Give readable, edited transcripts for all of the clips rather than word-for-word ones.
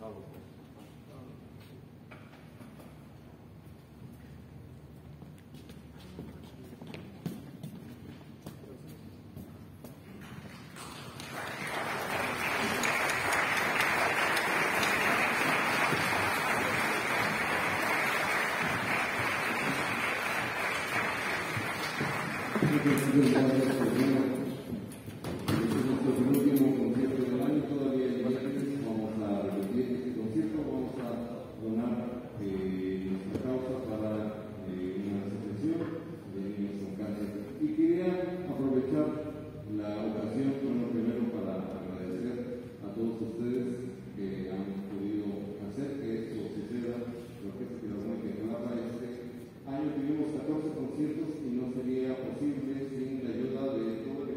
Tuvimos 14 conciertos y no sería posible sin la ayuda de todo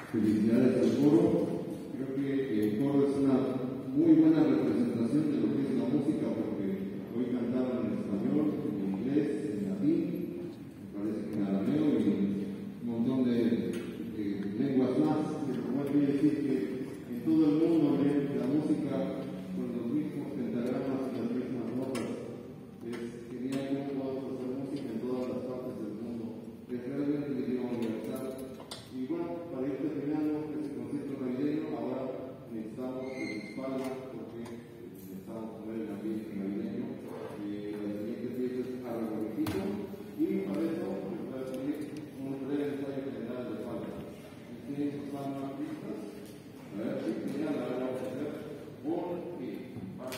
Felicidades al coro. Creo que el coro es una muy buena representación de lo que es la música, porque hoy cantaban en español, en inglés, en latín, me parece que en arameo y un montón de lenguas más. Lo cual quiere decir que en todo el mundo la música con los mismos pentagramas y las mismas notas. Es genial cómo podemos hacer música en todas las partes del mundo. Es realmente el idioma universal. Y bueno, para ir terminando este concierto navideño, ahora necesitamos de sus palmas porque necesitamos poner el ambiente navideño. La siguiente pieza es Arbolito y para eso les voy a pedir un breve ensayo general de palmas. ¿Tienen sus palmas listas? A ver, sí, genial, ahora vamos a hacer un y va.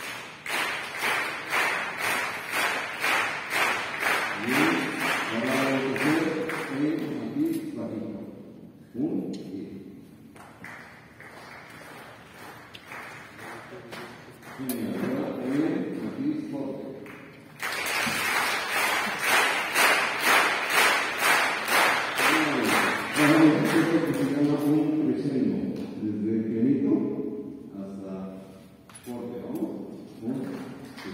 Y ahora vamos a hacer un matiz bajito. Un y. Genial, ahora un matiz fuerte. Ahora vamos a hacer lo que se llama un crescendo, desde pianito hasta fuerte, ¿vamos? Un, sí.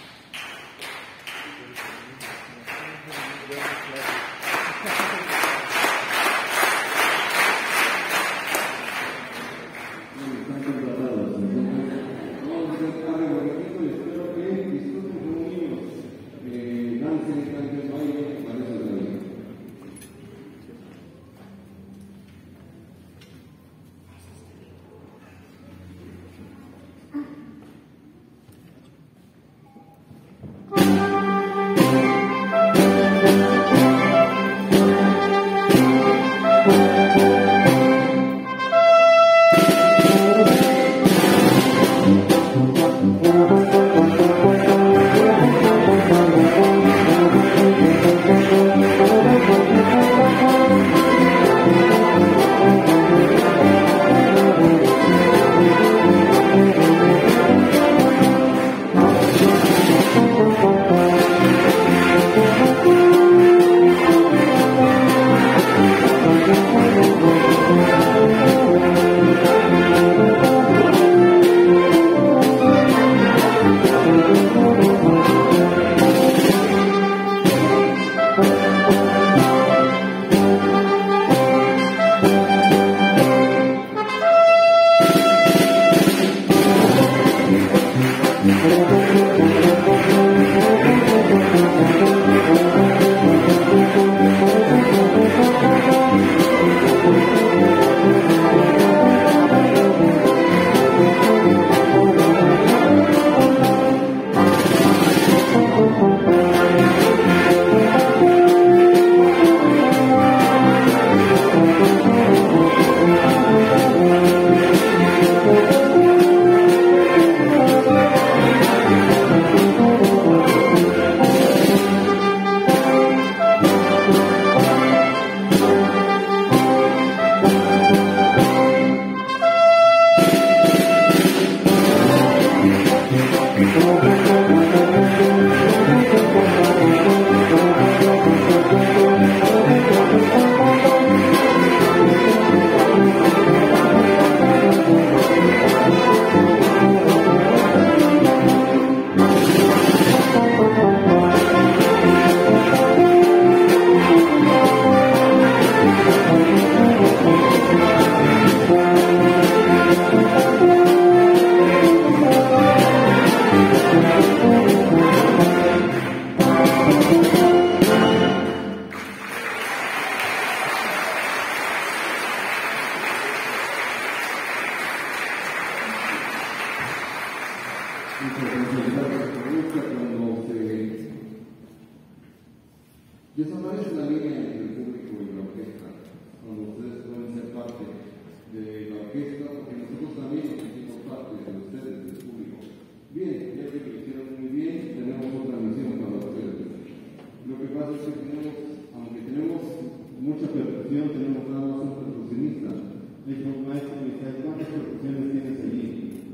Están contratados, entonces vamos a hacer algo bonito y espero que disfruten como niños, dancen, canten, bailen, para eso es la vida. Y esa no es la línea entre el público y la orquesta, cuando ustedes pueden ser parte de la orquesta, porque nosotros también nos sentimos parte de ustedes, del público. Bien, ya que lo hicieron muy bien, tenemos otra misión para ustedes. Lo que pasa es que aunque tenemos mucha percusión, tenemos nada más un percusionista. Dijo un maestro, ¿cuántas percusiones tienes allí?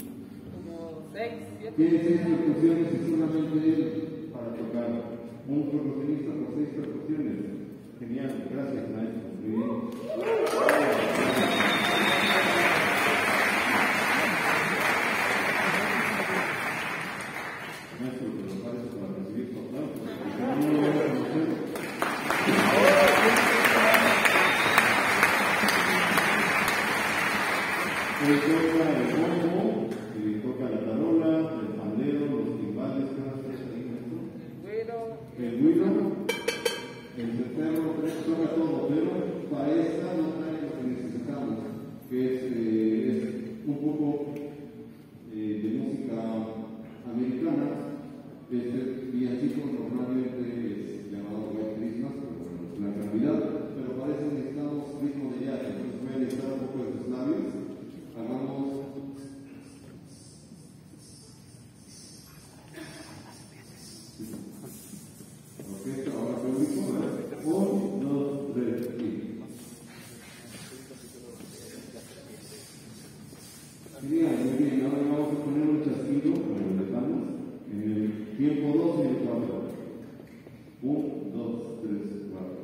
Como 6, 7. Tiene 6 percusiones y solamente él para tocar. Un percusionista por 6 percusiones. Genial, gracias maestro. Muy bien. Él toca el bombo, toca la tarola, el pandero, los timbales, ¿qué más traes ahí, maestro? El güiro, el cencerro, toca todo, pero para esta no trae lo que necesitamos, que es un poco de música americana. Este villancico normalmente es llamado White Christmas, pero bueno, es una realidad, pero para eso necesitamos ritmo de jazz. Entonces voy a necesitar un poco de sus labios. Hagamos orquesta, ahora público. 1, 2, 3, y bien, muy bien, ahora vamos a poner un chasquido, como lo dejamos, en el tiempo 2 y el 4. 1, 2, 3, 4.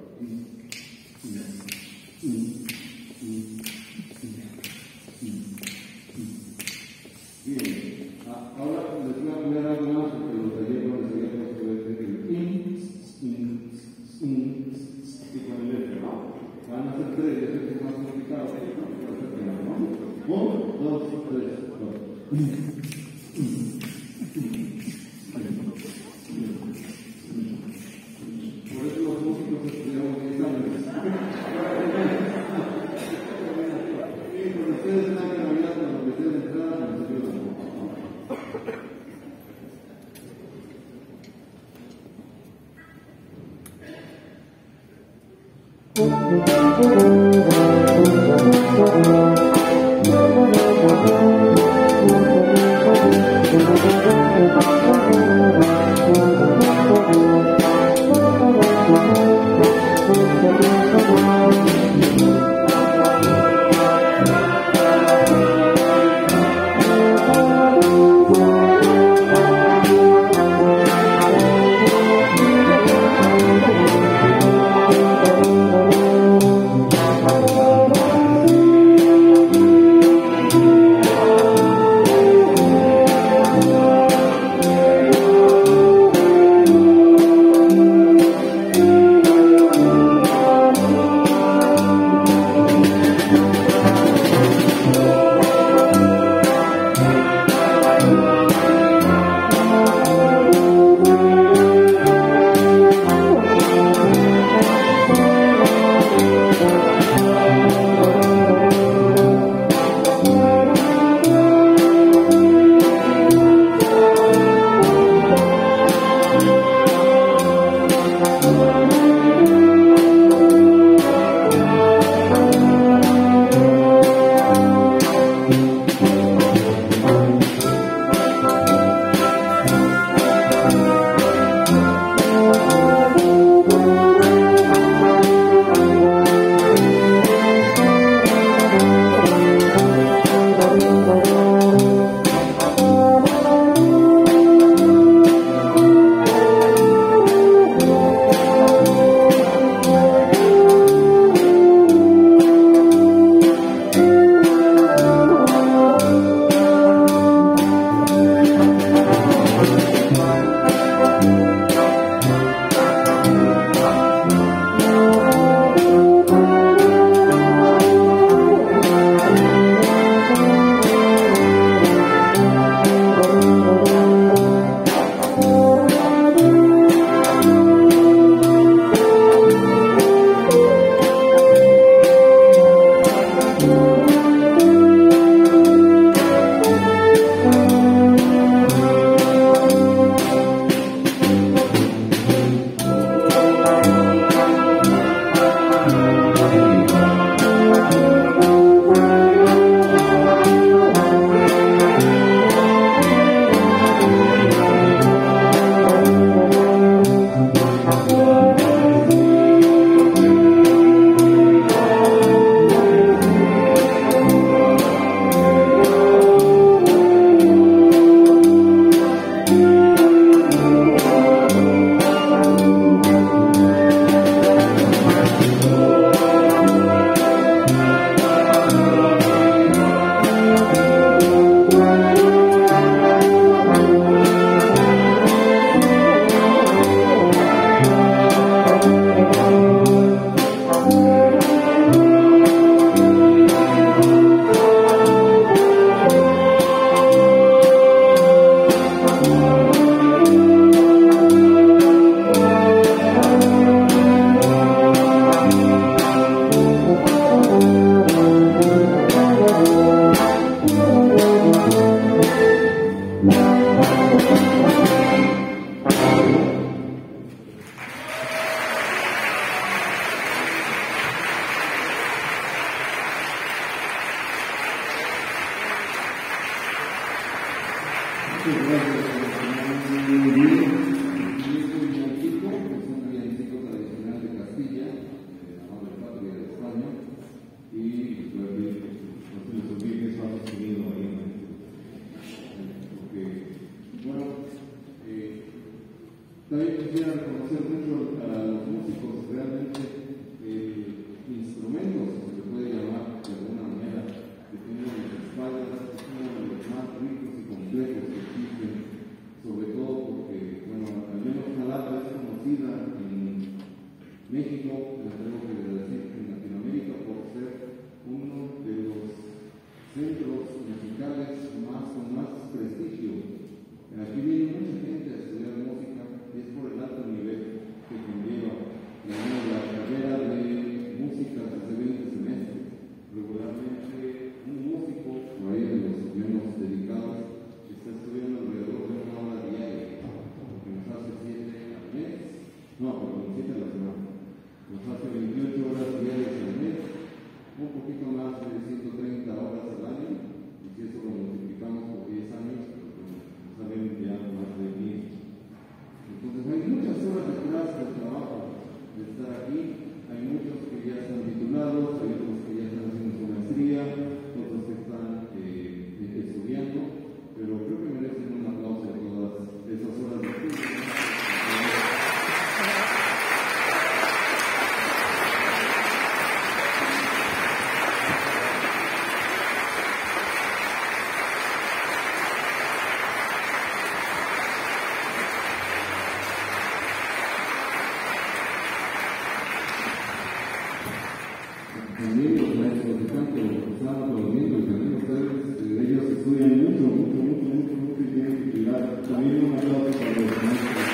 Bien, ahora les voy a poner algo más porque los de ayer no les había puesto y con el F, ¿no? Van a ser 3, es más complicado, ¿no? 1, 2, 3, 4. Por eso los músicos estudiamos 10 años. Y con ustedes en la Navidad, cuando empecé a entrar, nos ayudan. También quisiera reconocer mucho a los músicos, realmente instrumentos, se le puede llamar de alguna manera, que tienen en las espaldas, es uno de los más ricos y complejos que existen, sobre todo porque, bueno, al menos Jalapa es conocida en México, les tengo que decir, en Latinoamérica, por ser uno de los centros musicales con más prestigio. Aquí viene mucha gente a estudiar música y es por el alto nivel que conlleva la carrera de música desde 20 semestres. Regularmente un músico, por ahí de los menos dedicados, está estudiando alrededor de 1 hora diaria, porque nos hace 7 al mes, no, perdón, 7 a la semana. Nos hace 28 horas diarias al mes, un poquito más de 130 horas al año, y si eso lo multiplicamos por 10 años, saben ya más de 1000. Entonces hay muchas horas detrás del trabajo de estar aquí. Hay muchos que ya están titulados, hay otros que ya están haciendo su maestría, otros que están estudiando, pero creo que merecen un aplauso a todas esas horas de estudio. También los maestros de canto, los sábados, los domingos, también ustedes, ellos estudian mucho y tienen que cuidar. También un aplauso para los maestros.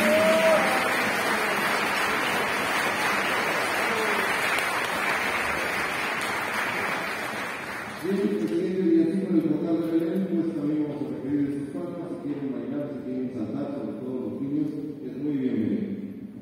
Bien, presidente, y así con el vocal de Belén, pues también vamos a requerir de sus palmas, si quieren bailar, si quieren saltar, sobre todo los niños, es muy bienvenido.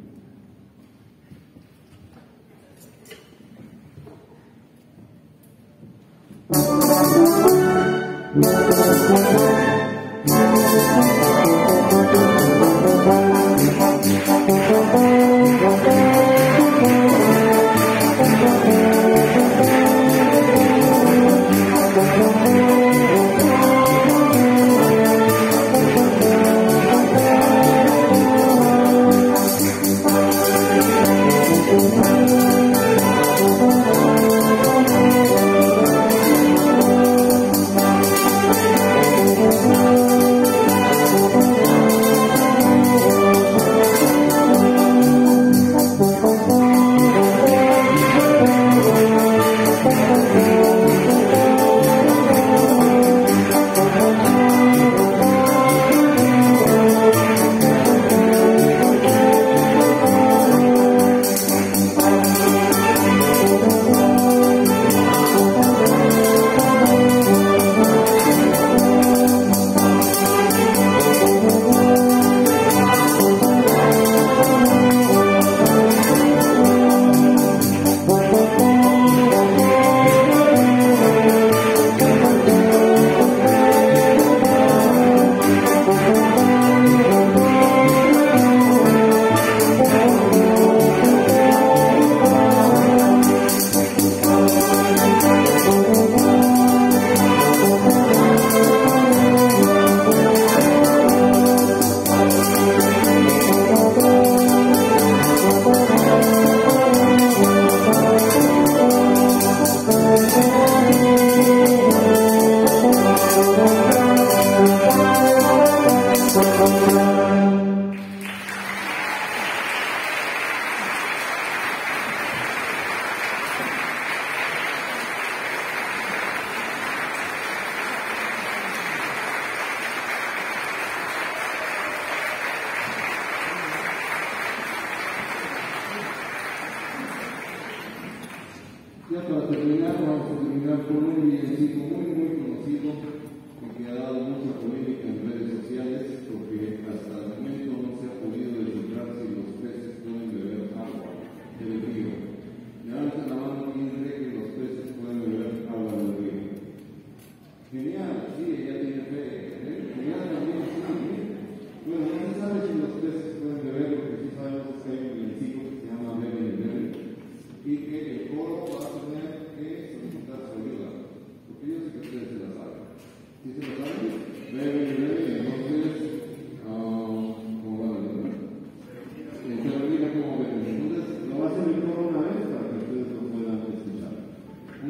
Ya para terminar, vamos a terminar con un villancico muy conocido y que ha dado mucha polémica en redes sociales porque hasta el momento no se ha podido descifrar si los peces pueden beber agua del río. Levanten la mano quien cree que los peces pueden beber agua del río. Genial, sí, ella tiene fe. Genial también.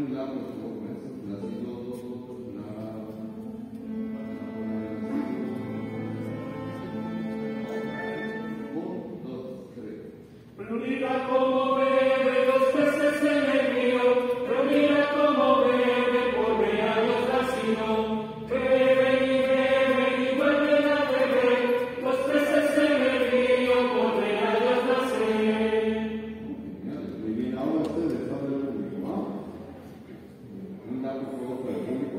la Mira como bebe los peces en el río, pero mira como bebe por regalos vacíos. Beben y vuelven a beber los peces en el río por regalos nacer. Muy bien, ahora ustedes saben el público, ¿ah? Un dato juego para el público.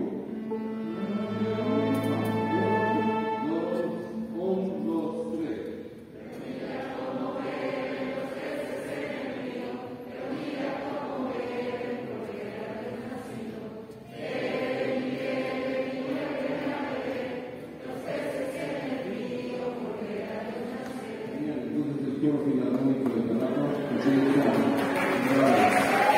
1, 2, 3. Entonces el coro filarmónico de Caracas, así está.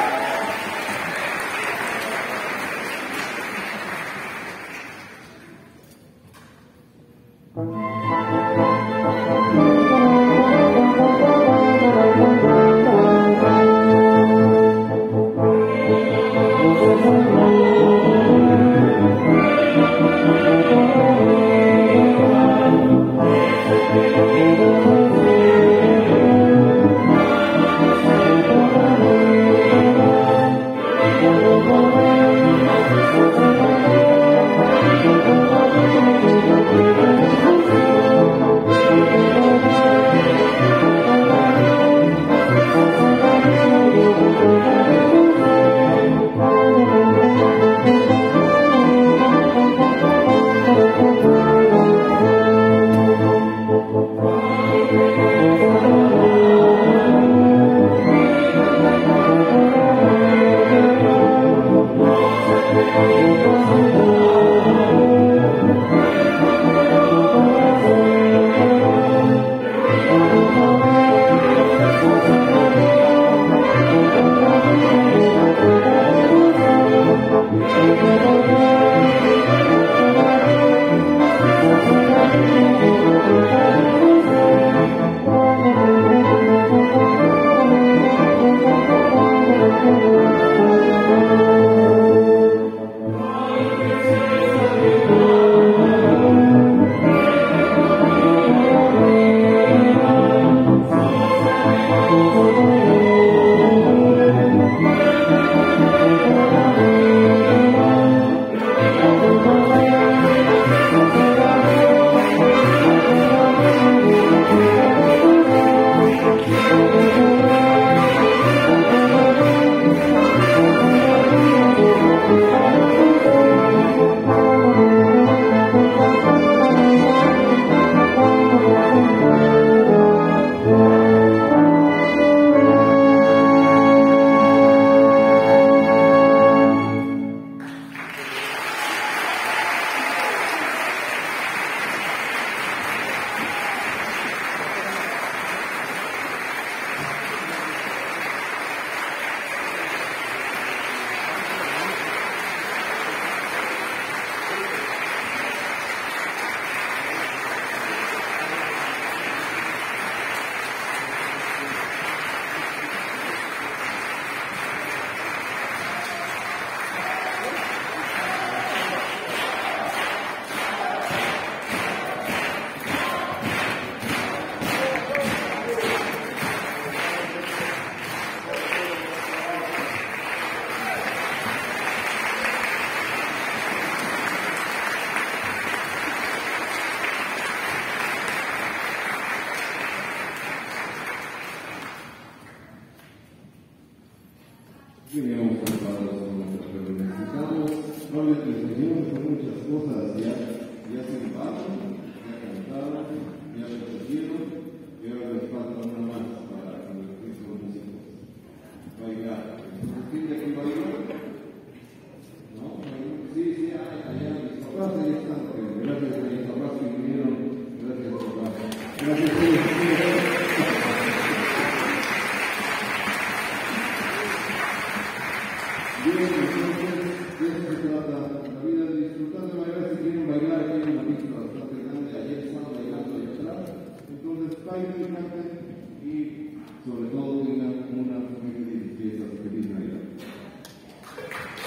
Veníamos preparados con nuestra reunión. Necesitamos, obviamente, les dijimos que muchas cosas ya se llevaron, ya cantaron, ya repitieron, y ahora les falta una más para convertirse en músicos. Bailar. Entonces, ¿quién de aquí bailó? ¿No? Sí, allá mis papás, ahí están. Gracias a mis papás que vinieron. Gracias, papás. Gracias, Bien, entonces, de eso se trata la vida, de disfrutar de bailar. Si quieren bailar, aquí hay una pista bastante grande, ayer estaban bailando ahí atrás. Entonces, bailen, canten y, sobre todo, tengan una muy feliz fiesta, feliz Navidad.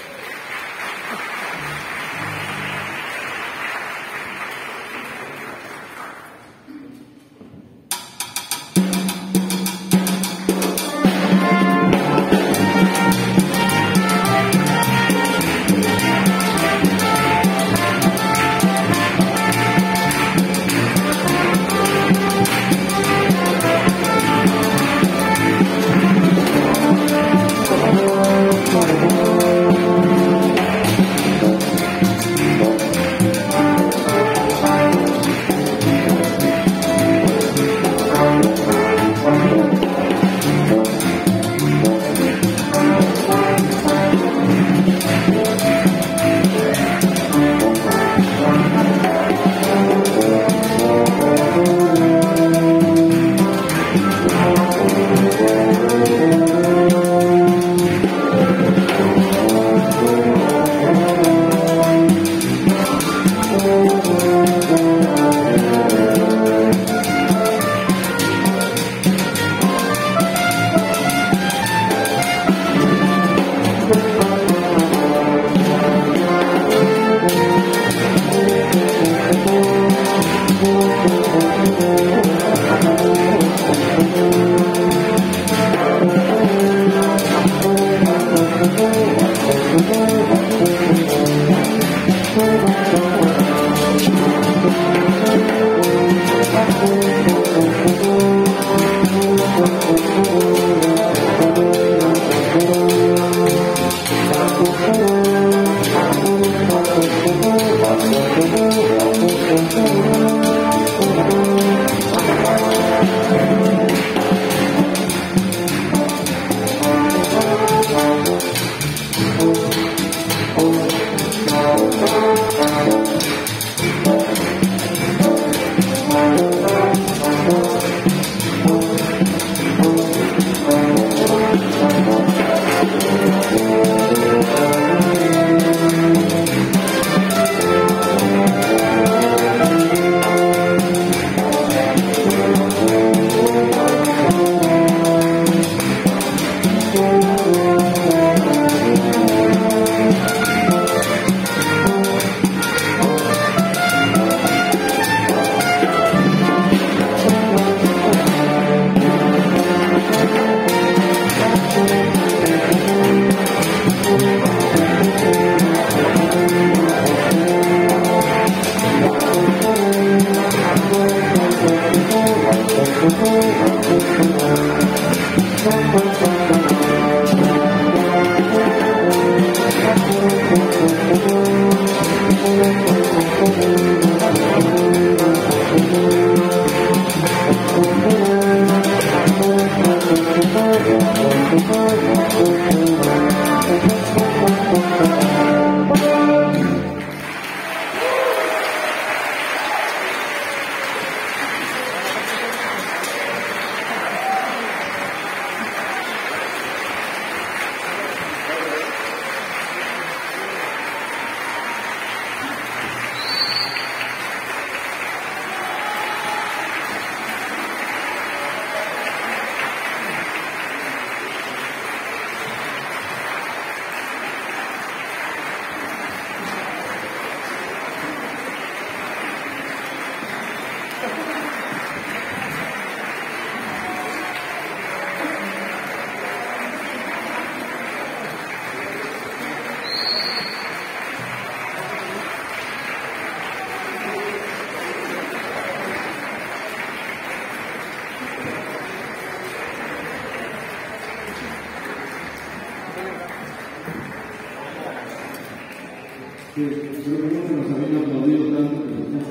que creo que no se nos habían aplaudido tanto que nos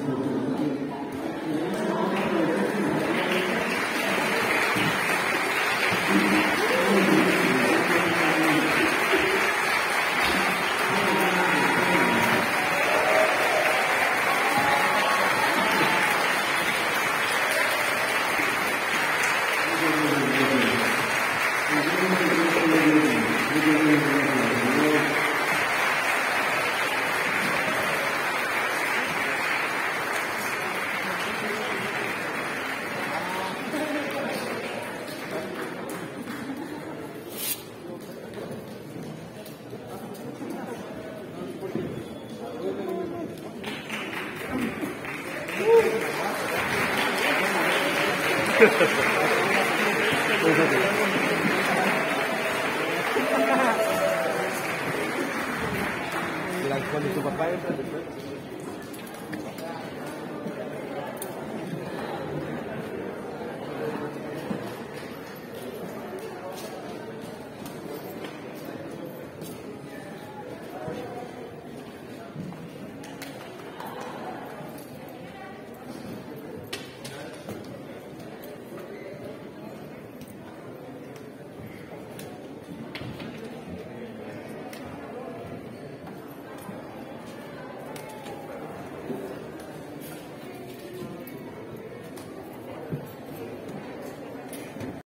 Cuando tu papá entra después.